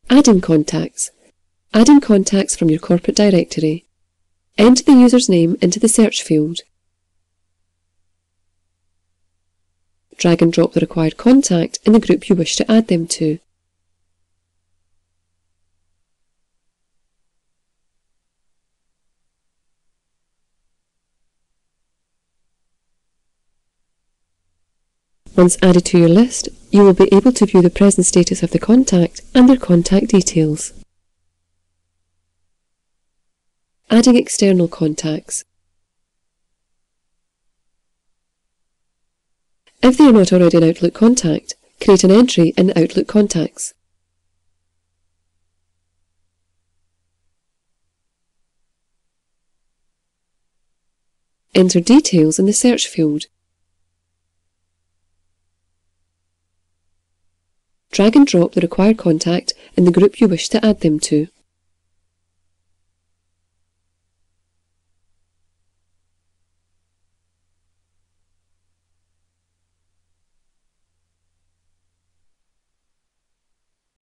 Adding contacts. Adding contacts from your corporate directory. Enter the user's name into the search field. Drag and drop the required contact in the group you wish to add them to. Once added to your list, you will be able to view the present status of the contact and their contact details. Adding external contacts. If they are not already an Outlook contact, create an entry in Outlook Contacts. Enter details in the search field. Drag and drop the required contact in the group you wish to add them to.